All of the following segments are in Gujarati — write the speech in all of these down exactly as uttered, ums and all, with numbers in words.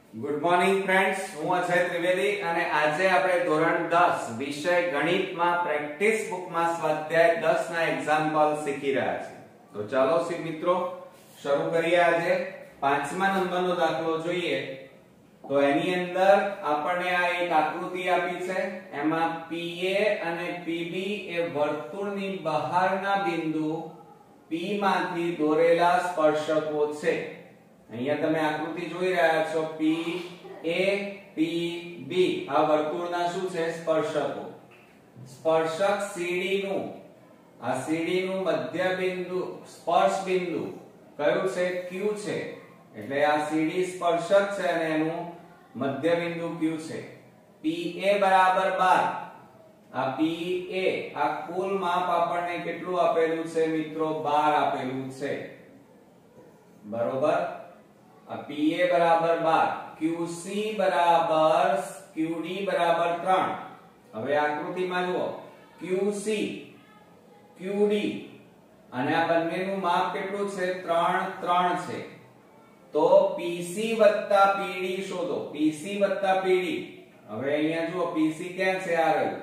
ગુડ મોર્નિંગ ફ્રેન્ડ્સ, હું અજય ત્રિવેદી અને આજે આપણે ધોરણ દસ વિષય ગણિતમાં પ્રેક્ટિસ બુકમાં સ્વાધ્યાય દસ ના એક્ઝામ્પલ શીખી રહ્યા છીએ. તો ચાલો સી મિત્રો શરૂ કરીએ. આજે પાંચમા નંબરનો દાખલો જોઈએ. તો એની અંદર આપણને આ એક આકૃતિ આપી છે. એમાં પી એ અને પી બી એ વર્તુળની બહારના બિંદુ P માંથી દોરેલા સ્પર્શકો છે. અહીંયા તમે આકૃતિ જોઈ રહ્યા છો. P A P B આ વર્તુળના શું છે? સ્પર્શકો. સ્પર્શક C D નું આ C D નું મધ્ય બિંદુ સ્પર્શ બિંદુ કયું છે? Q છે. એટલે આ C D સ્પર્શક છે અને એનું મધ્ય બિંદુ Q છે. P A બરાબર બાર. આ P A આ કુલ માપ આપણને કેટલું આપેલું છે મિત્રો? બાર આપેલું છે. બરોબર. આ P A બરાબર બાર, Q C બરાબર Q D બરાબર ત્રણ. હવે આકૃતિમાં જુઓ, Q C Q D અને આ બંનેનું માપ કેટલું છે? ત્રણ ત્રણ છે. તો P C વત્તા P D શોધો. P C વત્તા P D. હવે અહીંયા જુઓ, P C ક્યાં છે? આ રહ્યું.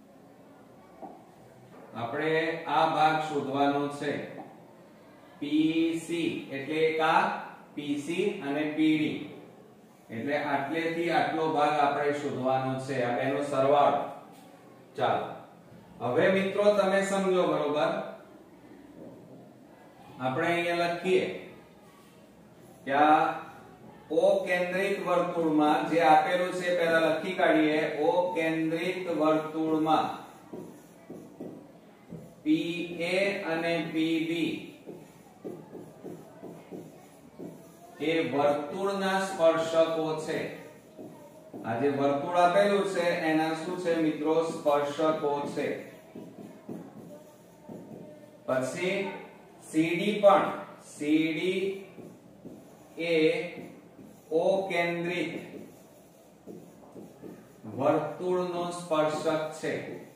આપણે આ ભાગ શોધવાનો છે. P C એટલે એક આ P C અને P D એટલે આટલેથી આટલો ભાગ આપણે શોધવાનો છે. આ બેનો સરવાળો. ચાલો હવે મિત્રો તમે સમજો. બરોબર. આપણે અહીંયા લખીએ કે આ O કેન્દ્રિત વર્તુળમાં જે આપેલું છે પહેલા લખી કાઢીએ. O કેન્દ્રિત વર્તુળમાં P A અને P B એ વર્તુળના સ્પર્શકો છે. આ જે વર્તુળ આપેલું છે એના શું છે મિત્રો? સ્પર્શકો છે. પછી C D પણ C D એ O કેન્દ્રિત વર્તુળનો સ્પર્શક છે.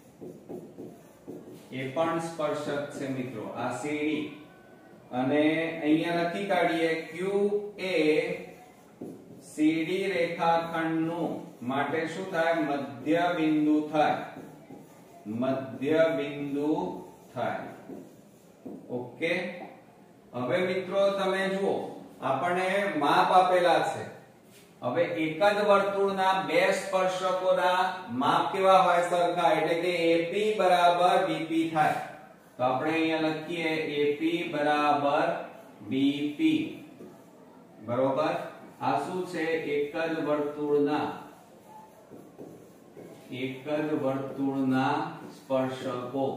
એ પણ સ્પર્શક છે મિત્રો. આ C D અને અહીંયા લખી કાઢીએ Q એ C D રેખાખંડનું માટે શું થાય? મધ્ય બિંદુ થાય. મધ્ય બિંદુ થાય. ઓકે. હવે મિત્રો તમે જુઓ, આપણને માપ આપેલા છે. હવે એક જ વર્તુળના બે સ્પર્શકોના માપ કેવા હોય? સરખા. એટલે કે A P બરાબર B P થાય. તો આપણે અહીંયા લખીએ A P બરાબર B P. બરોબર. આ શું છે? એક જ વર્તુળના એક જ વર્તુળના સ્પર્શકો.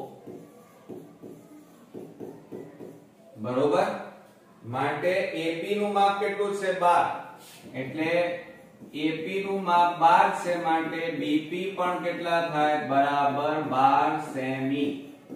બરોબર. માટે A P નું માપ કેટલું છે? બાર. એટલે A P નું માપ બાર છે. માટે B P પણ કેટલા થાય? બરાબર બાર સેમી.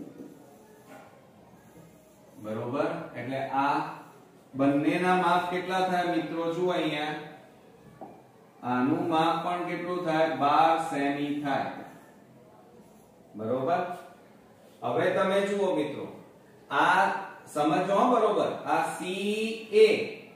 બરોબર. એટલે આ બંનેના માપ કેટલા થાય મિત્રો? જુઓ અહીંયા. આનું માપ પણ કેટલું થાય? બાર સેમી થાય. બરોબર. હવે તમે જુઓ મિત્રો, આ સમજો બરોબર. આ C A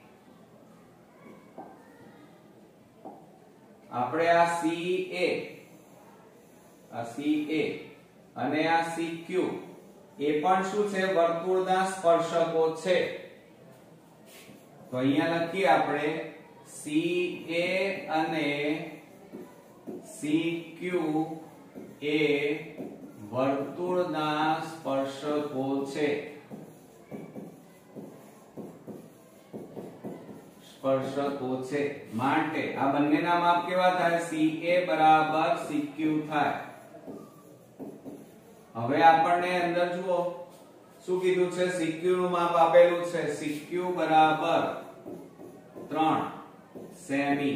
આપણે આ C A આ C A અને આ C Q એ પણ શું છે? વર્તુળના સ્પર્શકો છે. તો અહીંયા લખીએ આપણે C A અને C Q એ વર્તુળના સ્પર્શકો છે. સ્પર્શકો છે. માટે આ બંનેના માપ કેવા થાય? C A બરાબર C Q થાય. હવે આપણને અંદર જુઓ શું કીધું છે? C Q નું માપ આપેલું છે. C Q બરાબર ત્રણ સેમી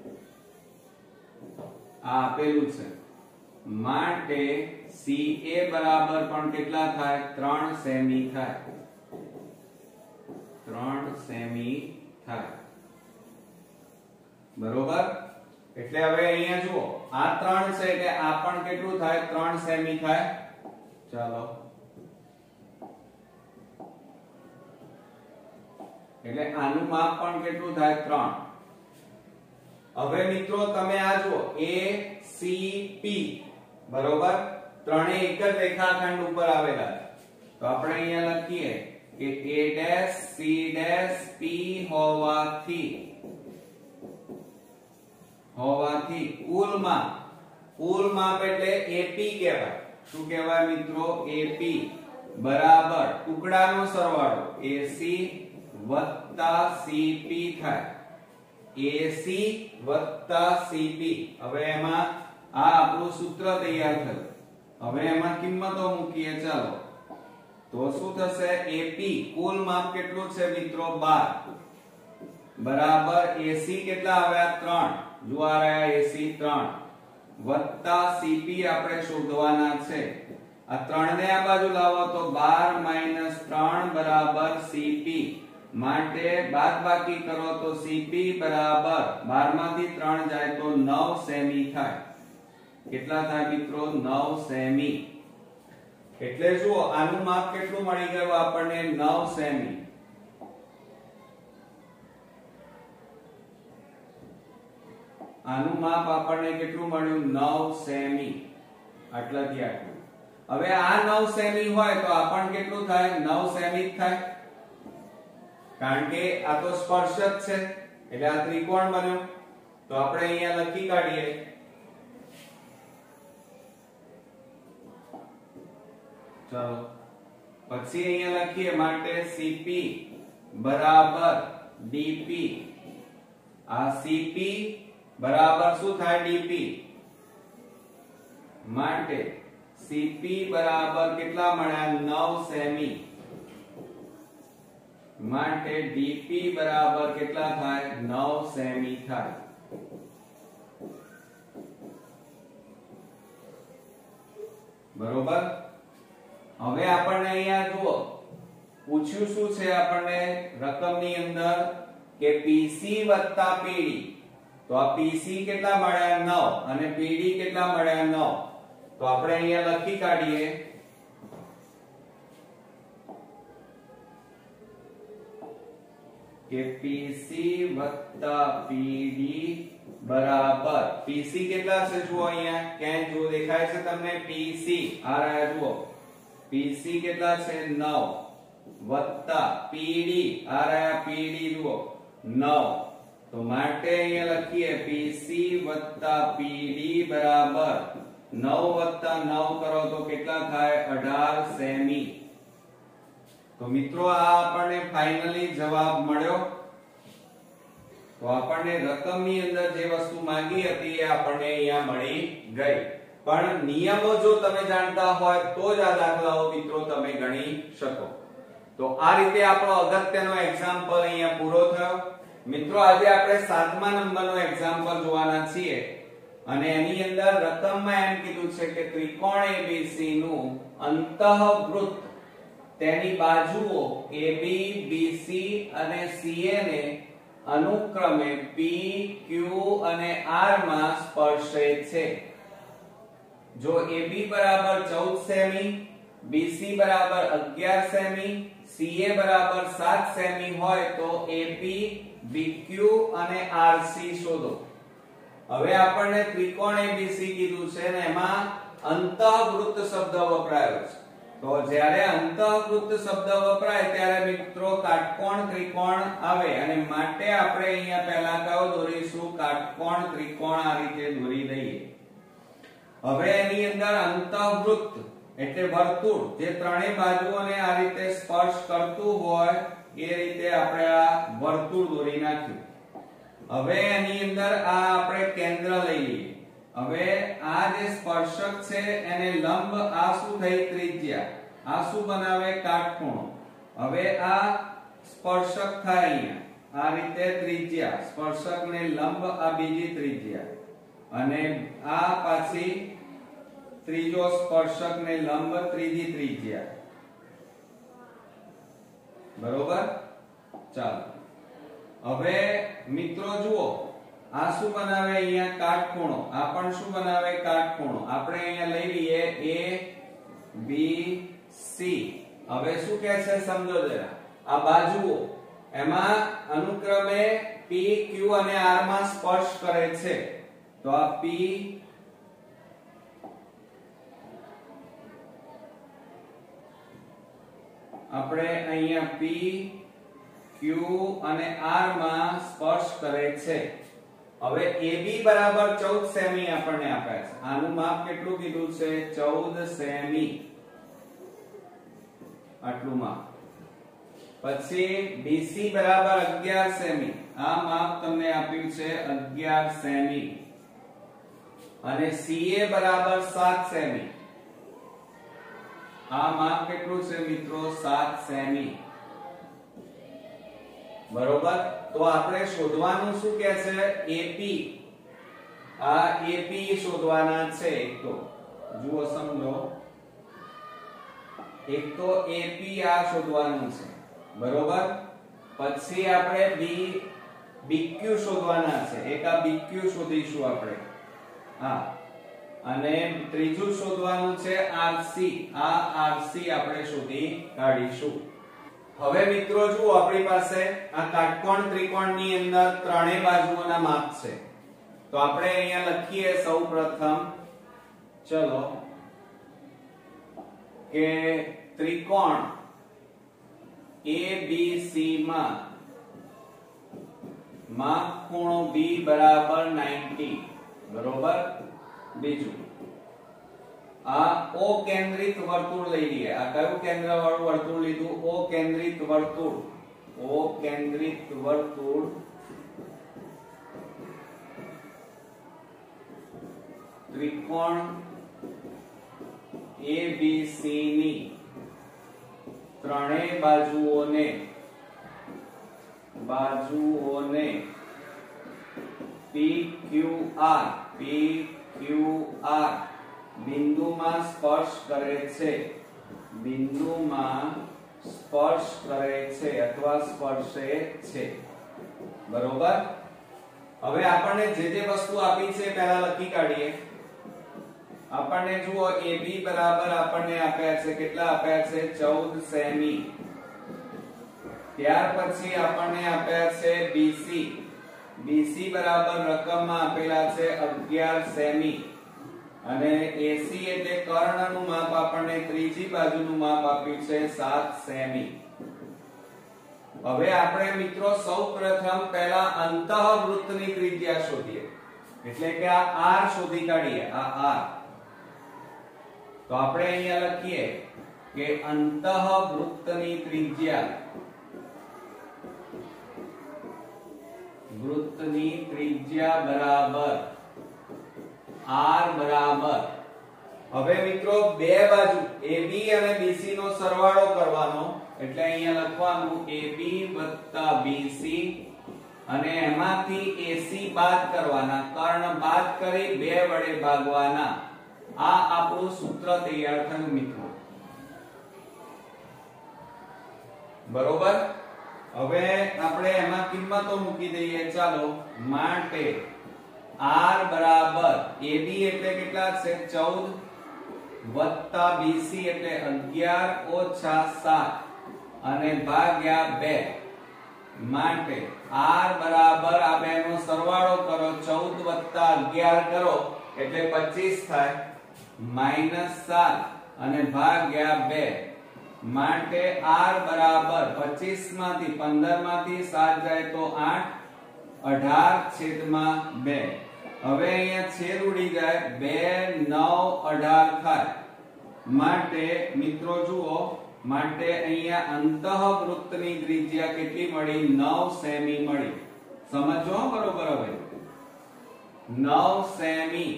આ આપેલું છે. માટે C A બરાબર પણ કેટલા થાય? ત્રણ સેમી થાય. ત્રણ સેમી થાય. બરોબર. એટલે હવે અહીંયા જુઓ, આ ત્રણ છે એટલે આ પણ કેટલું થાય? ત્રણ સેમી થાય. ચાલો એટલે આનું માપ પણ કેટલું થાય? ત્રણ. હવે મિત્રો તમે આ જુઓ A C P બરોબર, ત્રણે એક જ રેખાખંડ ઉપર આવેલા તો આપણે અહીંયા લખીએ કે A dash C dash P હોવાથી હોવાથી કુલ માપ, કુલ માપ એટલે A P કહેવાય. શું કહેવાય મિત્રો? A P બરાબર ટુકડાનો સરવાળો A C વત્તા C P થાય. A C વત્તા C P. હવે એમાં આ આપણું સૂત્ર તૈયાર થયું. હવે એમાં કિંમતો મૂકીએ ચાલો. તો શું થશે? A P કુલ માપ કેટલું છે મિત્રો? બાર બરાબર A C કેટલા આવ્યા? ત્રણ. જો આ રહ્યા A C ત્રણ વત્તા C P આપણે શોધવાના છે. આ ત્રણ ને આ બાજુ લાવો તો બાર માઈનસ ત્રણ બરાબર C P. માટે બાદબાકી કરો તો C P બરાબર બાર માંથી ત્રણ જાય તો નવ સેમી થાય. કેટલા થાય મિત્રો? નવ સેમી. એટલે જુઓ આનું માપ કેટલું મળી ગયું આપણને? નવ સેમી. આનું માપ આપણને કેટલું મળ્યું? નવ સેમી. આટલાથી આટલું. હવે આ નવ સેમી હોય તો આપણને કેટલું થાય? નવ સેમી જ થાય, કારણ કે આ તો સ્પર્શક છે એટલે આ ત્રિકોણ બન્યો. તો આપણે અહીંયા લખી કાઢીએ ચાલો. પછી અહીંયા લખીએ માટે C P બરાબર D P. આ C P બરાબર શું થાય? D P. માટે C P બરાબર કેટલા મળ્યા? નવ સેમી. માટે D P બરાબર કેટલા થાય? નવ સેમી થાય. બરોબર. હવે આપણને અહીંયા જુઓ પૂછ્યું શું છે આપણને રકમની અંદર કે P C વત્તા P D. તો આ P C કેટલા મળ્યા? નવ. અને P D કેટલા મળ્યા? નવ. તો આપણે અહીંયા લખી કાઢીએ કે P C વત્તા P D બરાબર P C કેટલા છે? જુઓ અહીંયા ક્યાં જુઓ દેખાય છે તમને? P C આ રહ્યા જુઓ. P C કેટલા છે? નવ વત્તા P D આ રહ્યા P D જુઓ નવ. તો માટે અહીંયા લખીએ P C વત્તા P D બરાબર નવ વત્તા નવ કરો તો કેટલા થાય? અઢાર સેમી. તો મિત્રો આ આપણને ફાઇનલી જવાબ મળ્યો. તો આપણને રકમની અંદર જે વસ્તુ માંગી હતી એ આપણને અહીંયા મળી ગઈ. પણ નિયમો જો તમે જાણતા હોય તો જ આ દાખલાઓ મિત્રો તમે ગણી શકો. તો આ રીતે આપણો અગત્યનો એક્ઝામ્પલ અહીંયા પૂરો થયો. મિત્રો આજે આપણે સાતમા નંબરનો એક્ઝામ્પલ જોવાના છીએ અને એની અંદર રકમમાં એમ કીધું છે કે ત્રિકોણ A B C નું અંતઃવૃત્ત તેની બાજુઓ A B B C અને C A ને અનુક્રમે P Q અને R માં સ્પર્શે છે. જો A B બરાબર ચૌદ સેમી, B C બરાબર અગિયાર સેમી, C A બરાબર સાત સેમી હોય તો A P B Q અને R C શોધો. હવે આપણને ત્રિકોણ A B C કીધું છે ને એમાં અંતઃવૃત્ત શબ્દ વપરાયો છે. તો જ્યારે અંતઃવૃત્ત શબ્દ વપરાય ત્યારે મિત્રો કાટકોણ ત્રિકોણ આવે અને માટે આપણે અહીંયા પહેલા કયો દોરીશું? કાટકોણ ત્રિકોણ આ રીતે દોરી દઈએ. હવે એની અંદર અંતઃવૃત્ત એટલે વર્તુળ જે ત્રણેય બાજુઓને આ રીતે સ્પર્શ કરતું હોય એ રીતે આપણે આ વર્તુળ દોરી નાખ્યું. હવે એની અંદર આ આપણે કેન્દ્ર લઈ લઈએ. હવે આ જે સ્પર્શક છે એને લંબ આ શું થઈ? ત્રિજ્યા. આ શું બનાવે? કાટખૂણો. હવે આ સ્પર્શક થાય અહીંયા આ રીતે ત્રિજ્યા. સ્પર્શકને લંબ આ બીજી ત્રિજ્યા અને આ પાછી ત્રીજો સ્પર્શકને લંબ ત્રીજી ત્રિજ્યા. બરોબર. ચાલો હવે મિત્રો જુઓ આ શું બનાવે? અહીંયા કાટખૂણો. આ પણ શું બનાવે? કાટખૂણો. આપણે અહીંયા લઈ લઈએ A B C. હવે શું કહે છે સમજો જરા. આ બાજુઓ એમાં અનુક્રમે P Q અને R માં સ્પર્શ કરે છે તો આ P આપણે અહીંયા P Q અને R માં સ્પર્શ કરે છે। હવે A B બરાબર ચૌદ સેમી આપણને આપ્યા છે। આનું માપ કેટલું કીધું છે? ચૌદ સેમી, આટલું માપ। પછી B C બરાબર અગિયાર સેમી, આ માપ તમને આપ્યું છે અગિયાર સેમી। અને C A બરાબર સાત સેમી, આ માપ કેટલું છે મિત્રો? સાત સેમી, બરોબર। તો આપણે શોધવાનું શું કે છે? A P, આ A P શોધવાના છે। એક તો જુઓ સમજો, એક તો A P આ શોધવાનું છે, બરોબર। પછી આપણે B B Q શોધવાના છે, એક આ B Q શોધીશું આપણે, હા। અને ત્રીજું શોધવાનું છે R C, આ R C આપણે શોધી કાઢીશું। હવે મિત્રો જુઓ, આપણી પાસે આ કાટકોણ ત્રિકોણની અંદર ત્રણેય બાજુઓના માપ છે। તો આપણે અહીંયા લખીએ સૌપ્રથમ, ચલો, કે ત્રિકોણ A B C માં માપ ખૂણો B બરાબર નવ્વદ, બરોબર। બીજું આ O કેન્દ્રિત વર્તુળ લઈ લઈએ। આ કયું કેન્દ્ર વાળું વર્તુળ લીધું? O કેન્દ્રિત વર્તુળ, O કેન્દ્રિત વર્તુળ ત્રિકોણ A B C ની ત્રણેય બાજુઓને બાજુઓને P Q R P Q R બિંદુમાં સ્પર્શ કરે છે, બિંદુમાં સ્પર્શ કરે છે અથવા સ્પર્શે છે, બરોબર। હવે આપણને જે જે વસ્તુ આપી છે પહેલા લખી કાઢીએ। આપણને જુઓ A B બરાબર આપણને આપ્યા છે, કેટલા આપ્યા છે? ચૌદ સેમી। ત્યાર પછી આપણને આપ્યા છે B C, B C બરાબર રકમમાં આપેલા છે અગિયાર સેમી। અને A C એટલે કર્ણનું માપ આપણને ત્રીજી બાજુનું માપ આપ્યું છે સાત સેમી। હવે આપણે મિત્રો સૌપ્રથમ પહેલા અંતઃવૃત્તની ત્રિજ્યા શોધીએ, એટલે કે આ R શોધી કાઢીએ, આ R। તો આપણે અહીંયા લખીએ કે અંતઃવૃત્તની ત્રિજ્યા, વૃત્તની ત્રિજ્યા બરાબર R બરાબર, હવે મિત્રો બે બાજુ A B અને B C નો સરવાળો કરવાનો, એટલે અહીંયા લખવાનું A B B C અને એમાંથી A C બાદ કરવાના, કર્ણ બાદ કરી બે વડે ભાગવાના। આ આપણું સૂત્ર તૈયાર થયું મિત્રો, બરોબર। હવે આપણે એમાં કિંમતો મૂકી દઈએ, ચાલો। માટે R બરાબર A B એટલે કેટલા છે? ચૌદ વત્તા B C એટલે અગિયાર ઓછા સાત અને ભાગ્યા બે। માટે R બરાબર આ બેનો સરવાળો કરો, ચૌદ વત્તા અગિયાર કરો એટલે પચીસ થાય, માઈનસ સાત અને ભાગ્યા બે। માટે R બરાબર પચીસ માંથી પંદર માંથી સાત જાય તો આઠ, અઢાર છેદમાં બે। હવે અહીંયા છેદ ઉડી જાય, બે નવ અઢાર થાય। માટે મિત્રો જુઓ, માટે અહીંયા અંતઃવૃત્તની ત્રિજ્યા કેટલી મળી? નવ સેમી મળી। સમજો બરોબર। હવે નવ સેમી,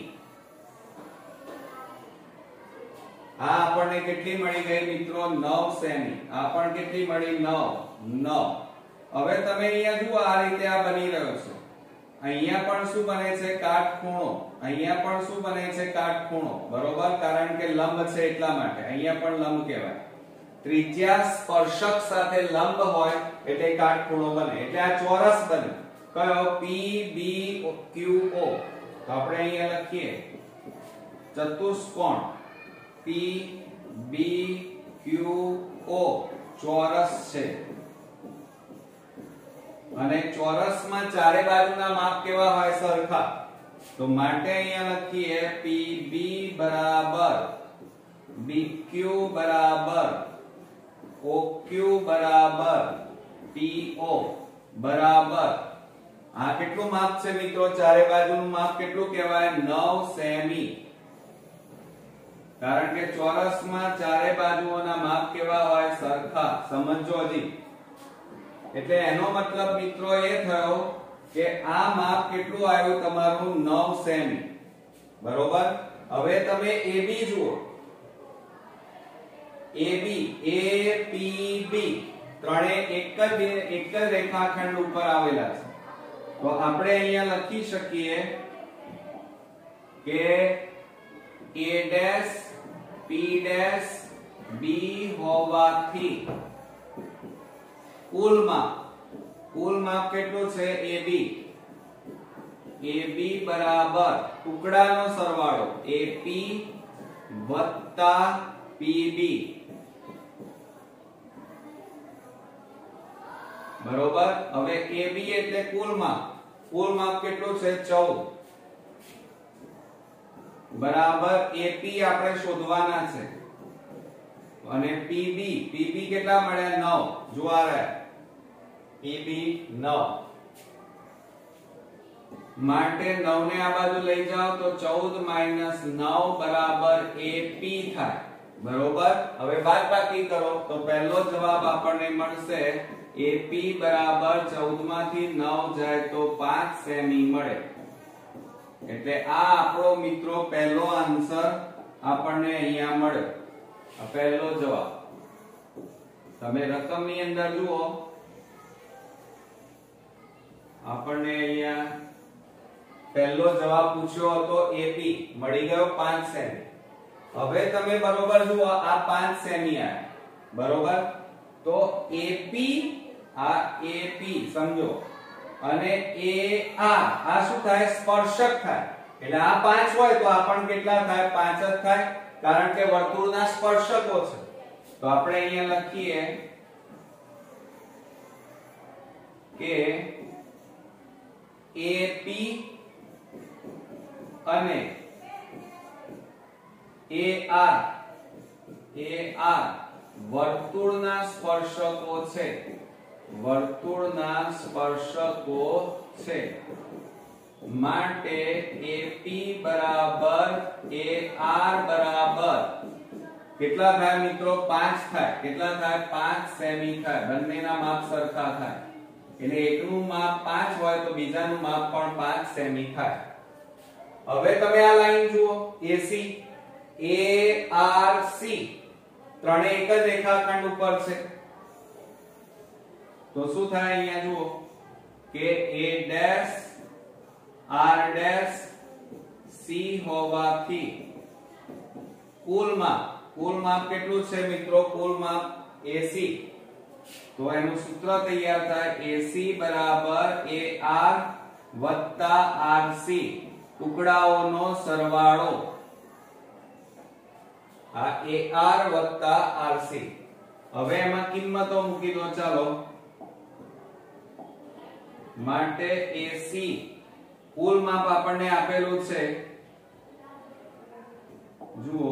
આ આપણને કેટલી મળી ગઈ મિત્રો? નવ સેમી। આ પણ કેટલી મળી? નવ નવ। હવે તમે અહીંયા જુઓ, આ રીતે આ બની રહ્યો છે। અહીંયા પણ શું બને છે? કાટખૂણો। અહીંયા પણ શું બને છે? કાટખૂણો, બરોબર, કારણ કે લંબ છે એટલા માટે અહીંયા પણ લંબ કહેવાય। ત્રિજ્યા સ્પર્શક સાથે લંબ હોય એટલે કાટખૂણો બને, એટલે આ ચોરસ બને। કયો? P B Q O। તો આપણે અહીંયા લખીએ ચતુષ્કોણ P B Q O ચોરસ છે। અને ચોરસમાં ચારે બાજુના માપ કેવા હોય? સરખા. તો માટે અહીંયા લખીએ પીબી બરાબર બીક્યુ બરાબર ઓક્યુ બરાબર પીઓ બરાબર આ કેટલું માપ છે મિત્રો? ચારે બાજુનું માપ કેટલું કહેવાય? નવ સેમી. કારણ કે ચોરસમાં ચારે બાજુઓના માપ કેવા હોય? સરખા. સમજો હજી. એટલે એનો મતલબ મિત્રો એ થયો કે આ માપ કેટલું આવ્યું તમારું? નવ સેમી. બરોબર. હવે તમે એબી જુઓ. એબી એ પી બી ત્રણે એક જ એક જ રેખાખંડ ઉપર આવેલા છે. તો આપણે અહીંયા લખી શકીએ કે a dash p dash b હોવાથી કુલ માપ કુલ માપ કેટલું છે? ab ab બરાબર ટુકડાનો સરવાળો ap વત્તા pb. બરોબર. હવે ab એટલે કુલ માપ. કુલ માપ કેટલું છે? ચૌદ બરાબર ap આપણે શોધવાના છે અને pb pb કેટલા મળ્યા? નવ. જો આ રહ્યા pb નવ. માટે નવ ને આ બાજુ લઈ જાઓ તો ચૌદ માઈનસ નવ બરાબર ap થાય. બરોબર. હવે બાદબાકી કરો તો પહેલો જવાબ આપણને મળશે ap બરાબર ચૌદ માંથી નવ જાય તો પાંચ સેમી મળે. એટલે આ આપણો મિત્રો પહેલો આન્સર આપણને અહીંયા મળ્યો. આ પહેલો જવાબ. તમે રકમની અંદર જુઓ આપણને અહીંયા પહેલો જવાબ પૂછ્યો હતો ap મળી ગયો પાંચ સેમી. હવે તમે બરોબર જુઓ આ પાંચ સેમી આયા. બરોબર. તો ap આ ap સમજો અને a આ આ શું થાય? સ્પર્શક થાય. એટલે આ પાંચ હોય તો આ પણ કેટલા થાય? પાંચ જ થાય. કારણ કે વર્તુળના સ્પર્શકો છે. તો આપણે અહીંયા લખીએ કે ap અને ar ar વર્તુળના સ્પર્શકો છે. વર્તુળના સ્પર્શકો છે. માટે ap બરાબર ar બરાબર કેટલા થાય મિત્રો? પાંચ થાય. કેટલા થાય? પાંચ સેમી થાય. બંનેના માપ સરખા થાય. એટલે એકનું માપ પાંચ હોય તો બીજાનું માપ પણ પાંચ સેમી થાય. હવે તમે આ લાઈન જુઓ ac arc ત્રણે એક જ રેખાખંડ ઉપર છે. તો શું થાય? અહીંયા જુઓ કે a dash r dash c હોવાથી કુલ માપ કુલ માપ કેટલું છે મિત્રો? કુલ માપ ac. તો એનું સૂત્ર તૈયાર થાય ac બરાબર ar વત્તા rc ટુકડાઓનો સરવાળો. આ ar વત્તા rc. હવે એમાં કિંમતો મૂકી દો. ચાલો. માટે ac કુલ માપ આપણને આપેલું છે. જુઓ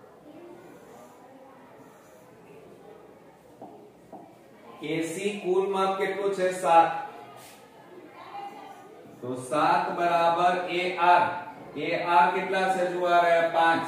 ac કુલ માપ કેટલું છે? સાત. તો સાત બરાબર ar ar કેટલા છે? જુઓ આ રહ્યા પાંચ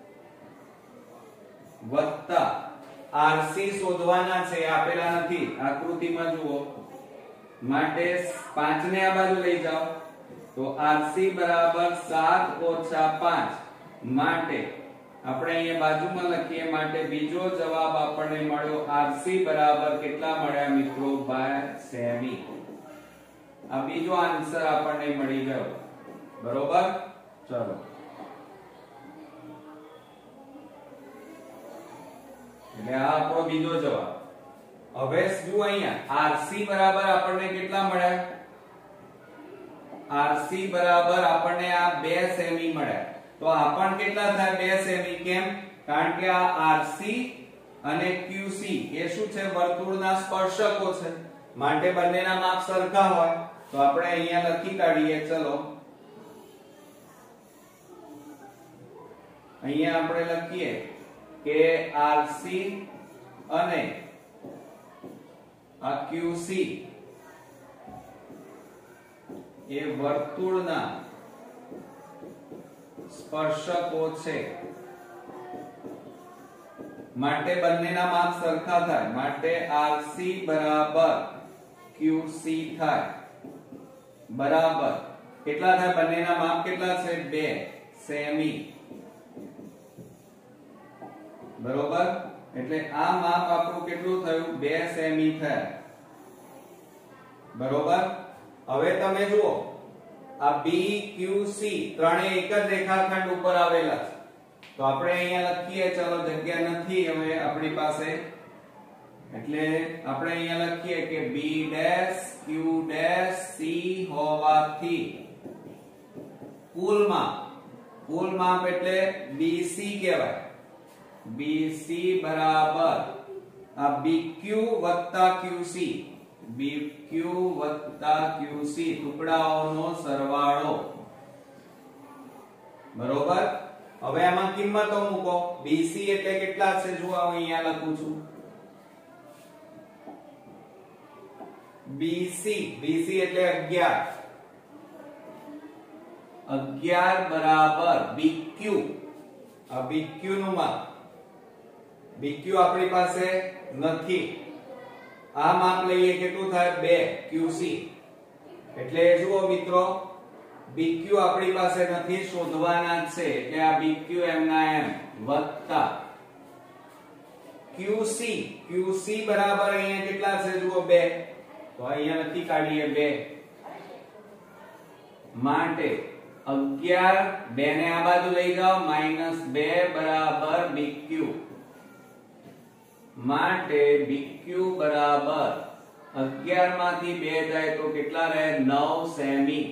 વત્તા rc શોધવાના છે. આપેલા નથી આકૃતિમાં જુઓ. માટે પાંચ ને આ બાજુ લઈ જાઓ તો rc બરાબર સાત ઓછા પાંચ. માટે આપણે અહીંયા બાજુમાં લખીએ. માટે બીજો જવાબ આપણને મળ્યો rc બરાબર કેટલા મળ્યા મિત્રો? બાર સેમી. આ બીજો આન્સર આપણને મળી ગયો. બરોબર. ચલો એટલે આ આપણો બીજો જવાબ. હવે જુઓ અહીંયા rc બરાબર આપણને કેટલા મળ્યા? rc બરાબર આપણને આ બે સેમી મળ્યા. તો આ પણ કેટલા થાય? બે સેમી. કેમ? કારણ કે આ rc અને qc એ શું છે? વર્તુળના સ્પર્શકો છે. માટે બંનેના માપ સરખા હોય તો આપણે અહીંયા લખી કાઢીએ. ચલો અહીંયા આપણે લખીએ કે આરસી અને આ ક્યુસી એ વર્તુળના સ્પર્શકો છે માટે બંનેના માપ સરખા થાય. માટે આરસી બરાબર ક્યુસી થાય. બરાબર કેટલા થાય? બંનેના માપ કેટલા છે? બે સેમી. બરોબર, એટલે આ માપ આપણું કેટલું થયું? બે સેમી થયા. બરોબર, હવે તમે જુઓ આ બી ક્યુ સી ત્રણે એક જ રેખાખંડ ઉપર આવેલા છે તો આપણે અહીંયા લખીએ. ચલો જગ્યા નથી હવે આપણી પાસે એટલે આપણે અહીંયા લખીએ કે B dash Q dash C હોવાથી કુલ માપ કુલ માપ એટલે બીસી કહેવાય. બીસી બરાબર આ બીક્યુ વત્તા ક્યુસી બીક્યુ વત્તા ક્યુસી ટુકડાઓનો સરવાળો. બરોબર, હવે આમાં કિંમતો મૂકો. બીસી એટલે કેટલા છે? જો અહીંયા લખું છું બીસી બીસી એટલે અગિયાર. અગિયાર બરાબર બીક્યુ આ બીક્યુ નું માપ. બીક્યુ આપણી પાસે નથી. આ માપ લઈએ કેટલું થાય? બે ક્યુસી. એટલે જુઓ મિત્રો બીક્યુ આપણી પાસે નથી, શોધવાના જ છે એટલે આ બીક્યુ એમના એમ વત્તા ક્યુસી. ક્યુસી બરાબર અહીંયા કેટલા છે? જુઓ બે. તો અહીંયા લખી કાઢીએ બે. માટે અગિયાર બે ને આ બાજુ લઈ જાઓ માઈનસ બે બરાબર બીક્યુ. માટે બીક્યુ બરાબર અગિયાર માંથી બે જાય તો કેટલા રહે? નવ સેમી.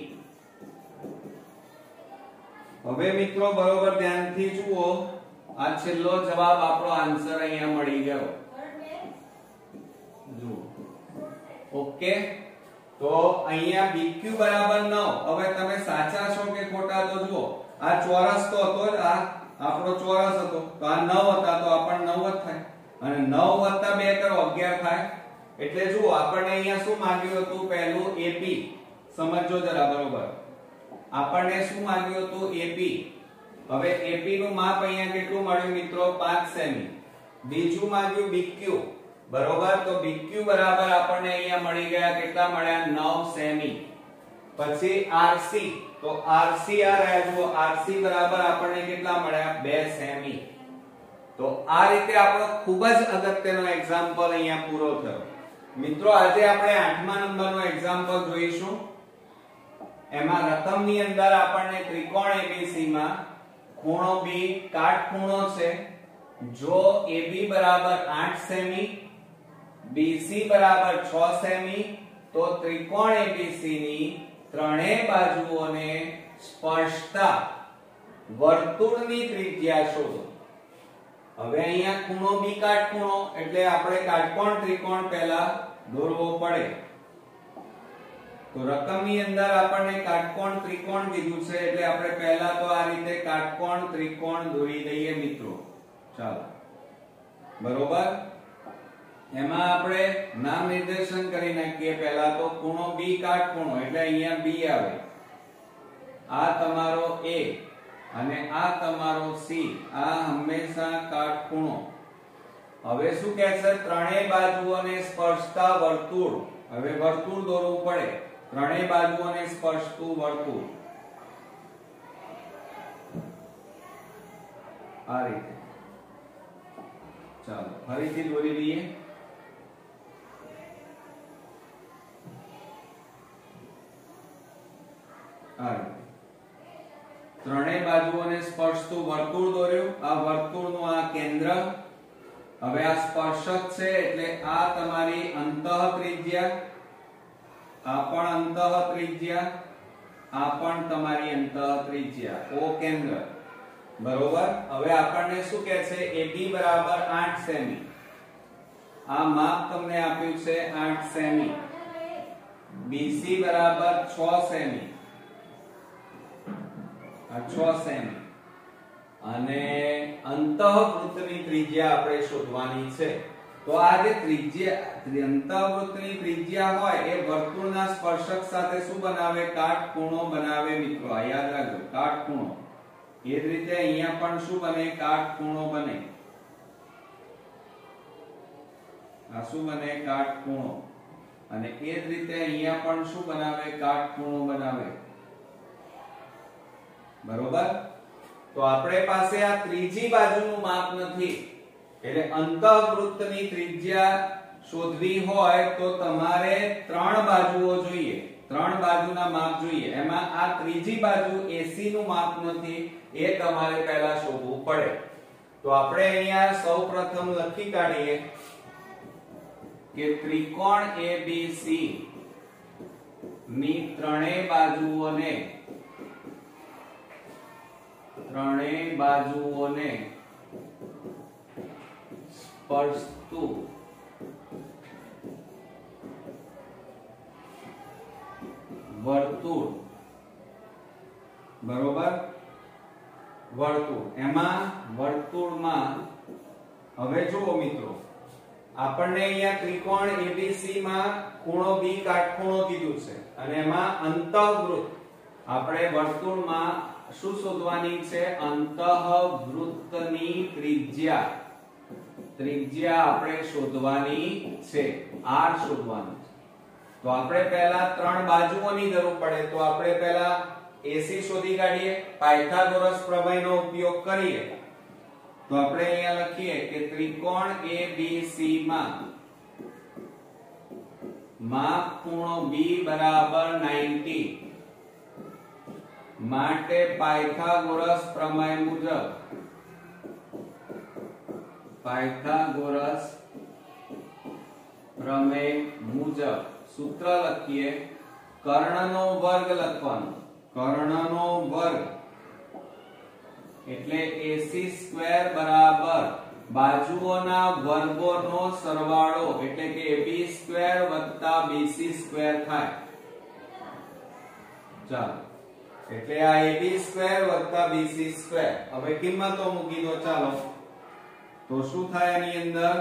હવે મિત્રો બરોબર ધ્યાનથી જુઓ, આ છેલ્લો જવાબ આપણો આન્સર અહીંયા મળી ગયો. જુઓ ઓકે, તો અહીંયા બીક્યુ બરાબર નવ. હવે તમે સાચા છો કે ખોટા તો જુઓ. આ ચોરસ તો હતો જ, આ આપણો ચોરસ હતો તો આ નવ હતા તો આ પણ નવ જ થાય અને નવ વત્તા બે કરો અગિયાર થાય. એટલે જુઓ આપણને અહીંયા શું માંગ્યું હતું? પહેલું એપી સમજો જરા. બરોબર, આપણને શું માંગ્યું હતું? એપી. હવે એપી નું માપ અહીંયા કેટલું મળ્યું મિત્રો? પાંચ સેમી. બીજું માંગ્યું બીક્યુ. બરોબર, તો બીક્યુ બરાબર આપણને અહીંયા મળી ગયા કેટલા મળ્યા? નવ સેમી. પછી આરસી, તો આરસી આ રહ્યા જુઓ. આરસી બરાબર આપણને કેટલા મળ્યા? બે સેમી. તો આ રીતે આપણો ખૂબ જ અગત્યનો એક્ઝામ્પલ અહીંયા પૂરો થયો. મિત્રો આજે આપણે આઠમા નંબરનો એક્ઝામ્પલ જોઈશું. એમાં રકમની અંદર આપણને ત્રિકોણ એબીસી માં ખૂણો બી કાટખૂણો છે. જો એબી બરાબર આઠ સેમી, બીસી બરાબર છ સેમી, તો ત્રિકોણ એબીસી ની ત્રણેય બાજુઓને સ્પર્શતા વર્તુળની ત્રિજ્યા શોધો. હવે અહીંયા ખૂણો બી કાટખૂણો એટલે આપણે કાટકોણ ત્રિકોણ પહેલા દોરવો પડે. તો રકમની અંદર આપણને કાટકોણ ત્રિકોણ કીધું છે એટલે આપણે પહેલા તો આ રીતે કાટકોણ ત્રિકોણ દોરી દઈએ મિત્રો. ચાલો, બરોબર. એમાં આપણે નામ નિર્દેશન કરી નાખીએ. પહેલા તો ખૂણો બી કાટખૂણો એટલે અહીંયા બી આવે. આ તમારો એ અને આ તમારો સી. આ હંમેશા કાટખૂણો. હવે શું કહે છે? ત્રણેય બાજુઓને સ્પર્શતા વર્તુળ. હવે વર્તુળ દોરવું પડે. ત્રણેય બાજુઓને સ્પર્શતું વર્તુળ આ રીતે. ચાલો ફરીથી દોરી લઈએ. આ રીતે ત્રણેય બાજુઓને સ્પર્શતું વર્તુળ દોર્યું. આ વર્તુળનું આ કેન્દ્ર. હવે આ સ્પર્શક છે એટલે આ તમારી અંતઃ ત્રિજ્યા, આ પણ અંતઃ ત્રિજ્યા, આ પણ તમારી અંતઃ ત્રિજ્યા. ઓ કેન્દ્ર. બરોબર. હવે આપણને શું કહે છે? એબી બરાબર આઠ સેમી. આ માપ તમને આપ્યું છે આઠ સેમી. બીસી બરાબર છ સેમી, આ છ સેમી, અને અંતઃવૃત્તની ત્રિજ્યા આપણે શોધવાની છે. તો આ જે ત્રિજ્યા અંતઃવૃત્તની ત્રિજ્યા હોય એ વર્તુળના સ્પર્શક સાથે શું બનાવે? કાટખૂણો બનાવે મિત્રો. આ યાદ રાખજો, કાટખૂણો. એ જ રીતે અહીંયા પણ શું બને? કાટખૂણો બને. આ શું બને? કાટખૂણો. અને એ જ રીતે અહીંયા પણ શું બનાવે? કાટખૂણો બનાવે. બરોબર? તો આપણે પાસે આ ત્રીજી બાજુનું માપ નથી, એટલે અંતઃવૃત્તની ત્રિજ્યા શોધવી હોય તો તમારે ત્રણ બાજુઓ જોઈએ, ત્રણ બાજુના માપ જોઈએ. એમાં આ ત્રીજી બાજુ એસી નું માપ નથી, એ તમારે પહેલા શોધવું પડે. તો આપણે અહીંયા સૌપ્રથમ લખી કાઢીએ કે ત્રિકોણ એબીસી ની ત્રણેય બાજુઓને ત્રણેય બાજુઓને સ્પર્શતું વર્તુળ, બરોબર? વર્તુળ. એમાં વર્તુળમાં હવે જુઓ મિત્રો, આપણને અહીંયા ત્રિકોણ એબીસી માં ખૂણો બી કાટખૂણો કીધું છે, અને એમાં અંતઃવૃત્ત આપણે વર્તુળમાં શું શોધવાની છે? અંતઃવૃત્તની ત્રિજ્યા. ત્રિજ્યા આપણે શોધવાની છે, આર શોધવાનું છે. તો આપણે પહેલા ત્રણ બાજુઓની જરૂર પડે, તો આપણે પહેલા એસી શોધી કાઢીએ. પાયથાગોરસ પ્રમેયનો ઉપયોગ કરીએ તો આપણે અહીંયા લખીએ કે ત્રિકોણ એબીસી માં માપ ખૂણો બી બરાબર નવ્વદ માટે પાયથાગોરસ પ્રમેય મુજબ પાયથાગોરસ પ્રમેય મુજબ સૂત્ર લખીએ. કર્ણનો વર્ગ લખવાનો. કર્ણનો વર્ગ એટલે એસી સ્ક્વેર બરાબર બાજુઓના વર્ગોનો સરવાળો, એટલે કે એબી સ્ક્વેર વત્તા બીસી સ્ક્વેર થાય. ચાલો, એટલે આ એબી સ્ક્વેર વત્તા બીસી સ્ક્વેર. હવે કિંમતો મૂકી દો. ચાલો, તો શું થાય આની અંદર?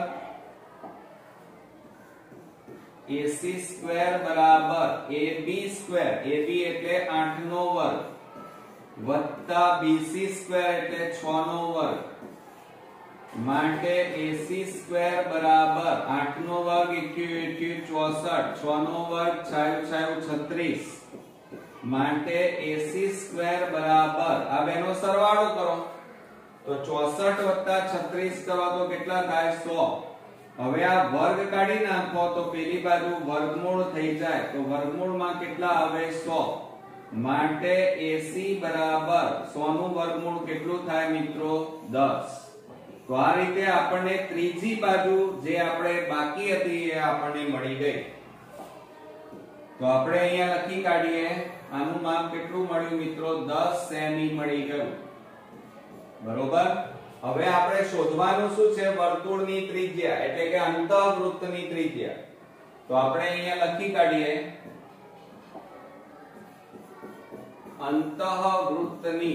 એસી સ્ક્વેર બરાબર એબી સ્ક્વેર, એબી એટલે આઠ નો વર્ગ, વત્તા બીસી સ્ક્વેર એટલે છ નો વર્ગ, માટે એસી સ્ક્વેર બરાબર આઠ નો વર્ગ એક્યુ એક્યુ ચોસઠ, છ નો વર્ગ છાયું છાયું છત્રીસ, માટે એસી સ્ક્વેર બરાબર આ બેનો સરવાળો કરો તો ચોસઠ વત્તા છત્રીસ કરો તો કેટલા થાય? સો. હવે આ વર્ગ કાઢી નાખો તો પેલી બાજુ વર્ગમૂળ થઈ જાય, તો વર્ગમૂળમાં કેટલા આવે? સો. માટે એસી બરાબર સો નું વર્ગમૂળ કેટલું થાય મિત્રો? દસ. તો આ રીતે આપણને ત્રીજી બાજુ જે આપણે બાકી હતી એ આપણને મળી ગઈ. તો આપણે અહીંયા લખી કાઢીએ, આનું માપ કેટલું મળ્યું મિત્રો? દસ સેમી મળી ગયું. બરોબર? હવે આપણે શોધવાનું શું છે? વર્તુળની ત્રિજ્યા, એટલે કે અંતઃવૃત્તની ત્રિજ્યા. તો આપણે અહીંયા લખી કાઢીએ અંતઃવૃત્તની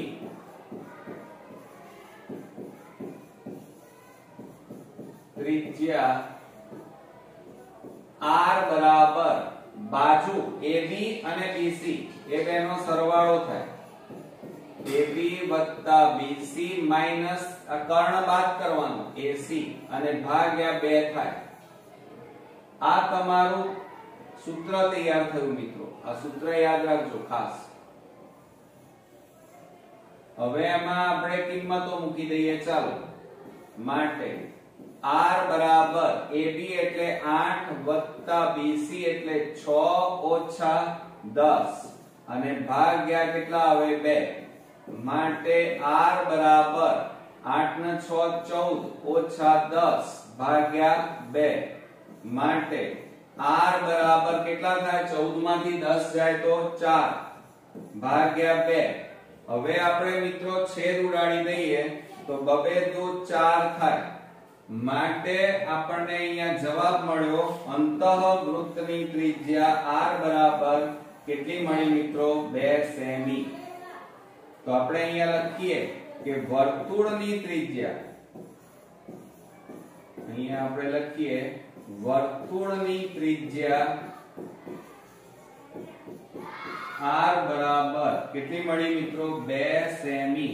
ત્રિજ્યા r બરાબર બાજુ એબી અને બીસી એ બેનો સરવાળો થાય. એબી વત્તા બીસી માઈનસ કર્ણ બાદ કરવાનો એસી અને ભાગ્યા બે થાય. આ તમારું સૂત્ર તૈયાર થયું મિત્રો. આ સૂત્ર યાદ રાખજો ખાસ. હવે એમાં આપણે કિંમતો મૂકી દઈએ. ચાલો, માટે r બરાબર એબી એટલે આઠ વત્તા બીસી એટલે છ ઓછા દસ અને ભાગ્યા કેટલા આવે? બે. માટે r બરાબર આઠ ને છ ચૌદ ઓછા દસ ભાગ્યા બે. માટે r બરાબર કેટલા થાય? ચૌદ માંથી દસ જાય તો ચાર ભાગ્યા બે. હવે આપણે મિત્રો છેદ ઉડાડી દઈએ તો બબે દુ ચાર થાય. માટે આપણને અહીંયા જવાબ મળ્યો અંતઃવૃત્તની ત્રિજ્યા r બરાબર કેટલી મળી મિત્રો બે સેમી। તો આપણે અહીંયા લખીએ કે વર્તુળની ત્રિજ્યા, અહીંયા આપણે લખીએ વર્તુળની ત્રિજ્યા r બરાબર કેટલી મળી મિત્રો બે સેમી।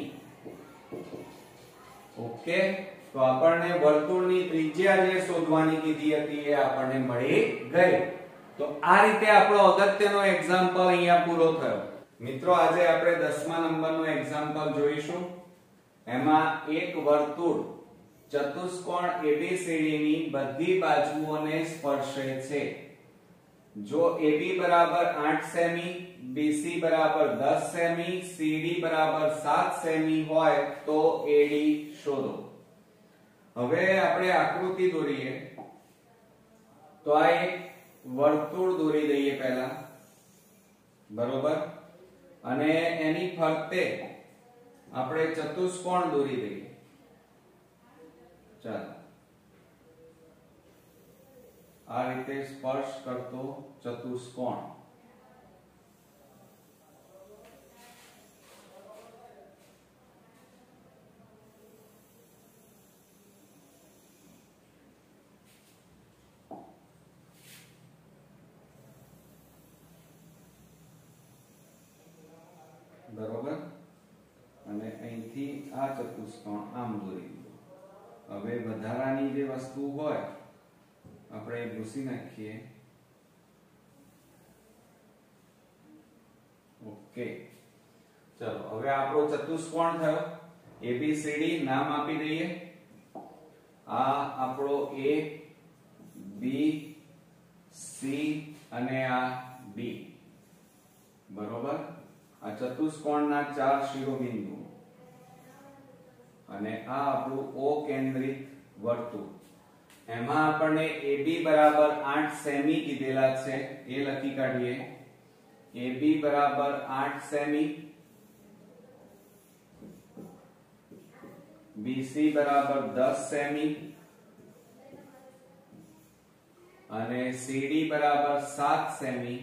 ઓકે, તો આપણને વર્તુળની ત્રિજ્યા જે શોધવાની કીધી હતી એ આપણને મળી ગઈ। તો આ રીતે આપણો અગત્યનો એક્ઝામ્પલ અહીંયા પૂરો થયો। મિત્રો આજે આપણે દસમા નંબરનો એક્ઝામ્પલ જોઈશું। એમાં એક વર્તુળ ચતુષ્કોણ એબીસીડી ની બધી બાજુઓને સ્પર્શે છે। જો એબી બરાબર આઠ સેમી, બીસી બરાબર દસ સેમી, સીડી બરાબર સાત સેમી હોય તો એડી શોધો। હવે આપણે આકૃતિ દોરીએ। તો આ એક વર્તુળ દોરી દઈએ પહેલા, બરોબર, અને એની ફરતે આપણે ચતુષ્કોણ દોરી દઈએ। ચાલો, આ રીતે સ્પર્શ કરતો ચતુષ્કોણ, બરોબર, અને અહીંથી આ ચતુષ્કોણ આમ દોરી દીધો। હવે વધારાની જે વસ્તુ હોય આપણે ભૂસી નાખીએ। ઓકે, ચલો હવે આપણો ચતુષ્કોણ થયો એબીસીડી, નામ આપી દઈએ। આ આપણો એ, બી, સી અને આ ડી, બરોબર। આ ચતુષ્કોણના ચાર શિરોબિંદુ અને આ આપણું ઓ કેન્દ્રિત વર્તુળ। એમાં આપણને એબી બરાબર આઠ સેમી કીધેલા છે, એ લખી કાઢીએ। એબી બરાબર આઠ સેમી, બીસી બરાબર દસ સેમી અને સીડી બરાબર સાત સેમી।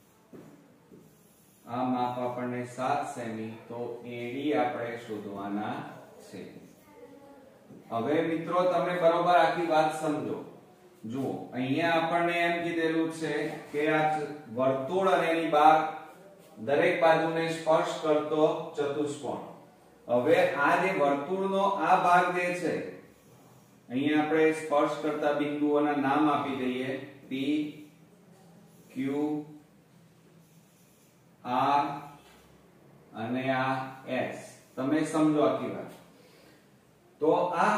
આ માપ આપણને સાત સેમી, તો એડી આપણે શોધવાના છે। હવે મિત્રો તમે બરોબર આખી વાત સમજો। જુઓ, અહીંયા આપણને એમ કીધેલું છે કે આ વર્તુળ અને એની બહાર દરેક બાજુને સ્પર્શ કરતો ચતુષ્કોણ। હવે આ જે વર્તુળનો આ ભાગ જે છે, અહીંયા આપણે સ્પર્શ કરતા બિંદુઓના નામ આપી દઈએ, પી, ક્યુ, આર અને આ એસ। તમે સમજો આખી વાત। તો આ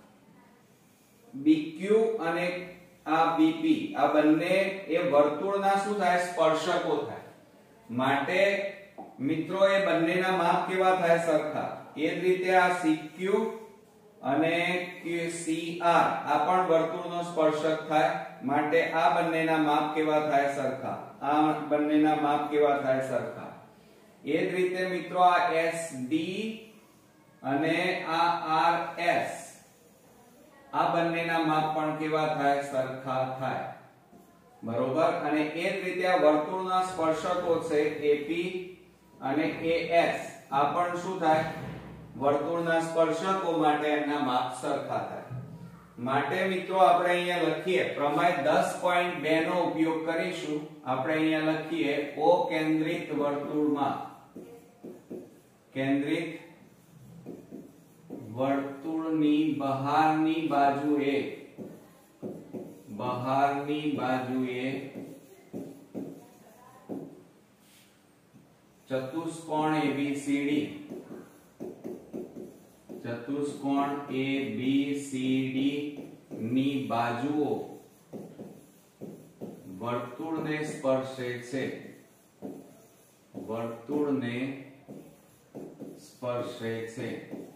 બીક્યુ અને આ બીપી, આ બંને એ વર્તુળના શું થાય, સ્પર્શકો થાય। માટે મિત્રો એ બંનેના માપ કેવા થાય, સરખા। એ જ રીતે આ સીક્યુ અને સીઆર આ પણ વર્તુળનો સ્પર્શક થાય। માટે આ બંનેના માપ કેવા થાય, સરખા। આ બંનેના માપ કેવા થાય, સરખા। એ જ રીતે મિત્રો આ એસડી અને આ આરએસ આ બંનેના માપ પણ કેવા થાય, સરખા થાય, બરોબર। અને એ જ રીતે આ વર્તુળના સ્પર્શકો છે એપી અને એએસ, આ પણ શું થાય, વર્તુળના સ્પર્શકો, માટે એમના માપ સરખા થાય। માટે મિત્રો આપણે અહીંયા લખીએ પ્રમેય દસ પોઈન્ટ બે નો ઉપયોગ કરીશું। આપણે અહીંયા લખીએ ઓ કેન્દ્રિત વર્તુળમાં, કેન્દ્રિત વર્તુળની બહારની બાજુએ, બહારની બાજુએ ચતુષ્કોણ એબીસીડી, ચતુષ્કોણ એબીસીડી ની બાજુઓ વર્તુળને સ્પર્શે છે, વર્તુળને સ્પર્શે છે।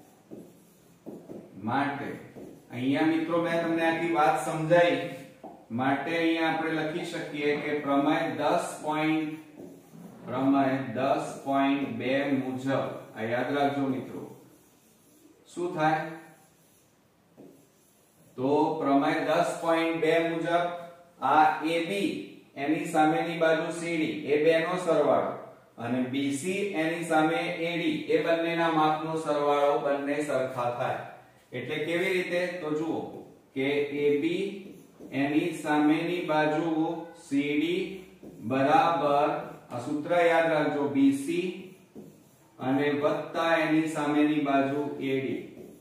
માટે અહીંયા મિત્રો મેં તમને આખી વાત સમજાઈ। માટે અહીંયા આપણે લખી શકીએ કે પ્રમેય દસ પોઈન્ટ પ્રમેય દસ પોઈન્ટ બે મુજબ, આ યાદ રાખજો મિત્રો, શું થાય, તો પ્રમેય દસ પોઈન્ટ બે મુજબ આ A B એની સામેની બાજુ C D એ બે નો સરવાળો અને B C એની સામે A D એ બંનેના માપનો સરવાળો બંને સરખા થાય. એટલે કેવી રીતે? તો જુઓ કે A B એની સામેની બાજુ C D બરાબર આ સૂત્ર યાદ રાખજો B C અને વત્તા એની સામેની બાજુ A D.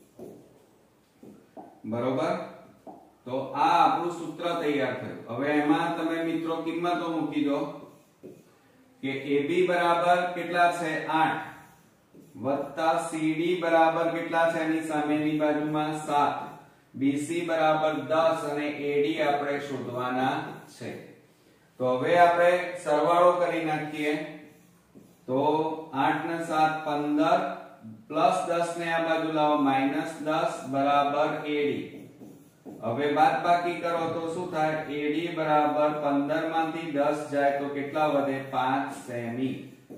બરોબર? તો આ આપણું સૂત્ર તૈયાર થયું. હવે એમાં તમે મિત્રો કિંમતો મૂકી દો કે A B બરાબર કેટલા છે આઠ વત્તા C D બરાબર કેટલા છે એની સામેની બાજુમાં સાત, B C બરાબર દસ અને A D આપણે શોધવાના છે. તો હવે આપણે સરવાળો કરી નાખીએ. તો આઠ ને સાત પંદર પ્લસ દસ ને આ બાજુ લાવો માઈનસ દસ બરાબર A D. હવે બાદબાકી કરો તો શું થાય? A D બરાબર પંદર માંથી દસ જાય તો કેટલા વધે? પાંચ સેમી.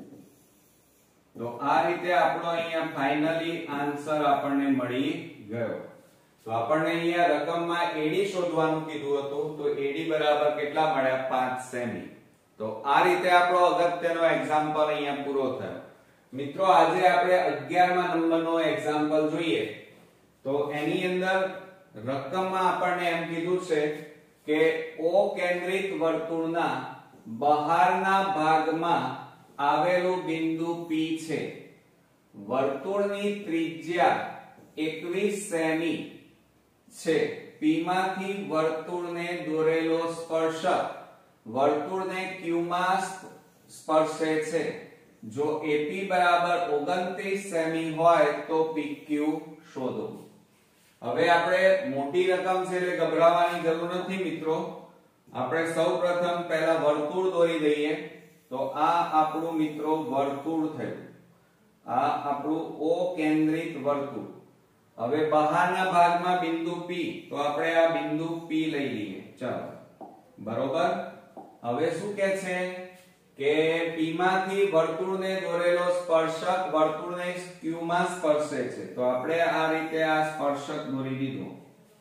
તો આ રીતે આપણો અહીંયા ફાઇનલી આન્સર આપણને મળી ગયો. તો આપણને અહીંયા રકમમાં A D શોધવાનું કીધું હતું. તો A D બરાબર કેટલા મળ્યા? પાંચ સેમી. તો આ રીતે આપણો અગત્યનો એક્ઝામ્પલ અહીંયા પૂરો થયો. મિત્રો આજે આપણે અગિયારમા નંબરનો એક્ઝામ્પલ જોઈએ. તો એની અંદર રકમમાં આપણને એમ કીધું છે કે O કેન્દ્રિત વર્તુળના બહારના ભાગમાં આવેલું બિંદુ P છે. વર્તુળની ત્રિજ્યા એકવીસ સેમી છે. P માંથી વર્તુળને દોરેલો સ્પર્શક વર્તુળને Q માં સ્પર્શે છે. જો A P બરાબર ઓગણત્રીસ સેમી હોય તો P Q શોધો. હવે આપણે મોટી રકમ છે એટલે ગભરાવાની જરૂર નથી મિત્રો. આપણે સૌપ્રથમ પહેલા વર્તુળ દોરી દઈએ. તો આ આપણું મિત્રો વર્તુળ થયું. આ આપણું O કેન્દ્રિત વર્તુળ. હવે બહારના ભાગમાં બિંદુ P, તો આપણે આ બિંદુ P લઈ લઈએ. ચાલો બરોબર. હવે શું કહે છે કે P માંથી વર્તુળને દોરેલો સ્પર્શક વર્તુળને Q માં સ્પર્શે છે. તો આપણે આ રીતે આ સ્પર્શક દોરી દીધું.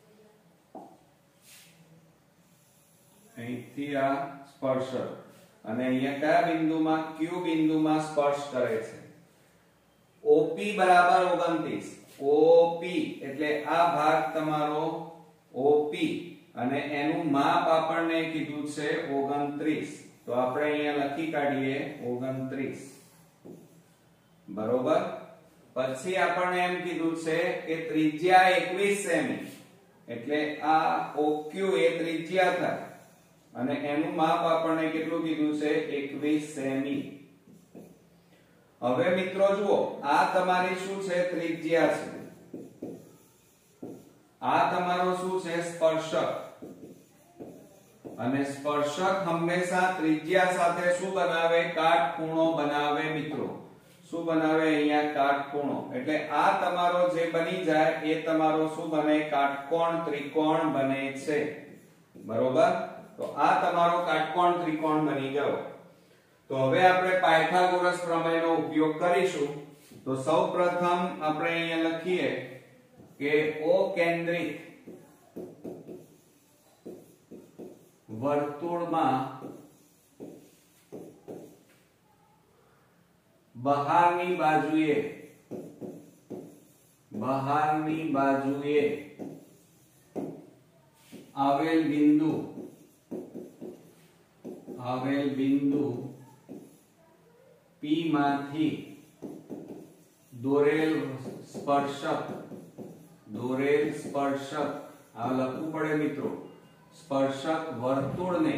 અહીંથી આ સ્પર્શક અને અહીંયા કયા બિંદુમાં? Q બિંદુમાં સ્પર્શ કરે છે. O P બરાબર ઓગણત્રીસ. O P એટલે આ ભાગ તમારો O P અને એનું માપ આપણને કીધું છે ઓગણત્રીસ. તો આપણે અહીંયા લખી કાઢીએ ઓગણત્રીસ. બરોબર. પછી આપણને એમ કીધું છે કે ત્રિજ્યા એકવીસ સેમી એટલે આ O Q એ ત્રિજ્યા થાય અને એનું માપ આપણને કેટલું કીધું છે? એકવીસ સેમી. હવે મિત્રો જુઓ આ તમારી શું છે? ત્રિજ્યા છે. આ તમારો શું છે? સ્પર્શક. અને સ્પર્શક હંમેશા ત્રિજ્યા સાથે શું બનાવે? કાટખૂણો બનાવે મિત્રો. શું બનાવે? અહીંયા કાટખૂણો. એટલે આ તમારો જે બની જાય એ તમારો શું બને? કાટકોણ ત્રિકોણ બને છે. બરોબર. તો આ તમારો કાટકોણ ત્રિકોણ બની ગયો. તો હવે આપણે પાયથાગોરસ પ્રમેયનો ઉપયોગ કરીશું. તો સૌપ્રથમ આપણે અહીંયા લખીએ કે O કેન્દ્રિત વર્તુળમાં બહારની બાજુએ બહારની બાજુએ આવેલ બિંદુ આવેલ બિંદુ P માંથી દોરેલ સ્પર્શક દોરેલ સ્પર્શક આ લખવું પડે મિત્રો. સ્પર્શક વર્તુળને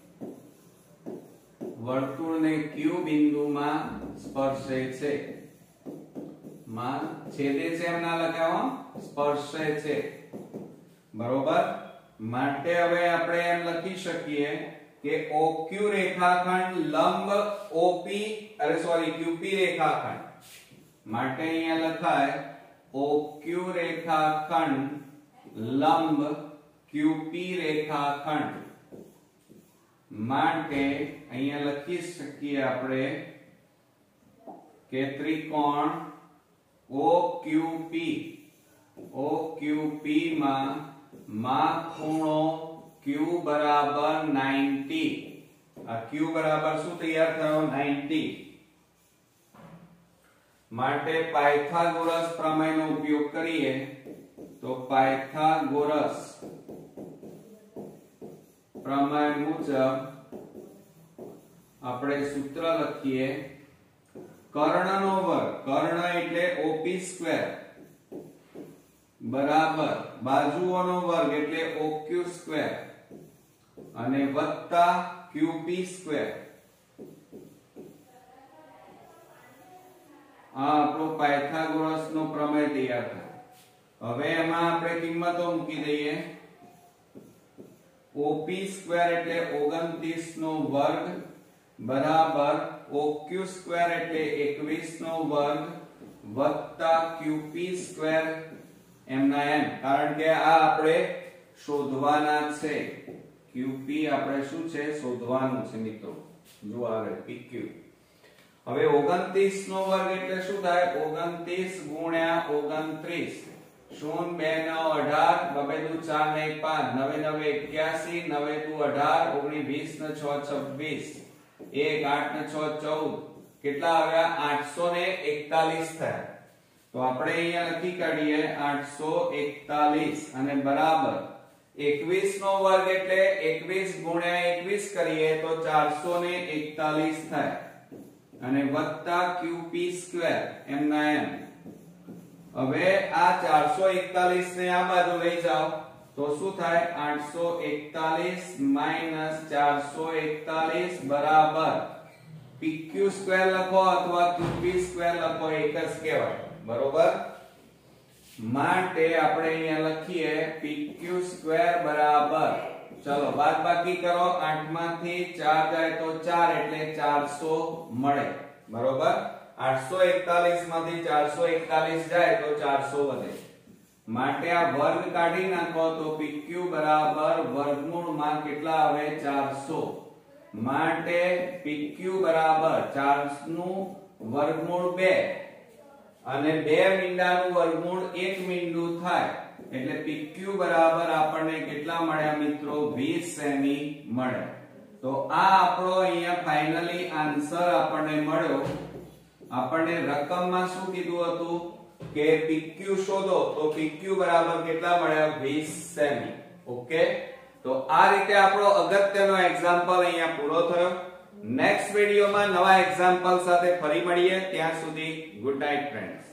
વર્તુળને Q બિંદુમાં સ્પર્શે છે. માં છેદે છે એમ ના લખાવો, સ્પર્શે છે. બરોબર. માટે હવે આપણે એમ લખી શકીએ કે O Q રેખાખંડ લંબ O P અરે સોરી Q P રેખાખંડ માટે અહીંયા લખાય O Q રેખાખંડ લંબ Q P રેખાખંડ માટે અહીંયા લખી શકીએ આપણે કે ત્રિકોણ O Q P O Q P માં માં ખૂણો Q બરાબર નવ્વદ. આ Q બરાબર શું તૈયાર થયો? નવ્વદ. માટે પાયથાગોરસ પ્રમેયનો ઉપયોગ કરીએ તો પાયથાગોરસ પ્રમેય મુજબ આપણે સૂત્ર લખીએ કર્ણનો વર્ગ, કર્ણ એટલે ઓપી સ્ક્વેર બરાબર બાજુઓનો વર્ગ એટલે ઓક્યુ સ્ક્વેર અને વત્તા ક્યુપી સ્ક્વેર. આ આપણો પાયથાગોરસ નો પ્રમેય તૈયાર થયો. હવે એમાં આપણે કિંમતો મૂકી દઈએ. ઓપી સ્ક્વેર એટલે ઓગણત્રીસ નો વર્ગ બરાબર ઓક્યુ સ્ક્વેર એટલે એકવીસ નો વર્ગ વત્તા ક્યુપી સ્ક્વેર એમના એમ, કારણ કે આ આપણે શોધવાના છે. ક્યુપી આપણે શું છે? શોધવાનું છે મિત્રો. જો આવે પીક્યુ. હવે ઓગણત્રીસ નો વર્ગ એટલે શું થાય? ઓગણત્રીસ ગુણ્યા ઓગણત્રીસ. શૂન્ય બે નવ અઢાર, બબે દુ ચાર ને એક પાંચ, નવે નવે એક્યાસી, નવે દુ અઢાર, ઓગણીસ વીસ ને છ છવ્વીસ, એક આઠ ને છ ચૌદ. કેટલા આવ્યા? આઠસો ને એકતાલીસ થયા. તો આપણે અહીંયા લખી કાઢીએ આઠસો એકતાલીસ અને બરાબર એકવીસ નો વર્ગ એટલે એકવીસ ગુણ્યા એકવીસ કરીએ તો ચારસો ને એકતાલીસ થાય અને વત્તા ક્યુપી સ્ક્વેર એમના એમ. હવે આ ચારસો એકતાલીસ ને આ બાજુ લઈ જાઓ તો શું થાય? આઠસો એકતાલીસ માઈનસ ચારસો એકતાલીસ બરાબર પીક્યુ સ્ક્વેર લખો અથવા ક્યુપી સ્ક્વેર લખો, એક જ કહેવાય. બરોબર. માટે આપણે અહીંયા લખીએ પીક્યુ સ્ક્વેર બરાબર, ચલો બાદબાકી કરો, આઠ માંથી ચાર જાય તો ચાર એટલે ચારસો મળે. બરોબર. આઠસો એકતાલીસ માંથી ચારસો એકતાલીસ જાય તો ચારસો વધે. માટે આ વર્ગ કાઢી નાખો તો પીક્યુ બરાબર વર્ગમૂળ માં કેટલા આવે? ચારસો. માટે પીક્યુ બરાબર ચાર નું વર્ગમૂળ બે અને બે મીંડાનું વર્ગમૂળ એક મીંડું થાય એટલે પીક્યુ બરાબર આપણને કેટલા મળ્યા મિત્રો? વીસ સેમી મળે. તો આ આપણો અહીંયા ફાઇનલી આન્સર આપણને મળ્યો. આપણને રકમમાં શું કીધું હતું કે પીક્યુ શોધો, તો પીક્યુ બરાબર કેટલા મળ્યા? વીસ સેમી. ઓકે. તો આ રીતે આપણો અગત્યનો એક્ઝામ્પલ અહીંયા પૂરો થયો. નેક્સ્ટ વિડિયોમાં નવા એક્ઝામ્પલ સાથે ફરી મળીએ. ત્યાં સુધી ગુડ નાઇટ ફ્રેન્ડ્સ.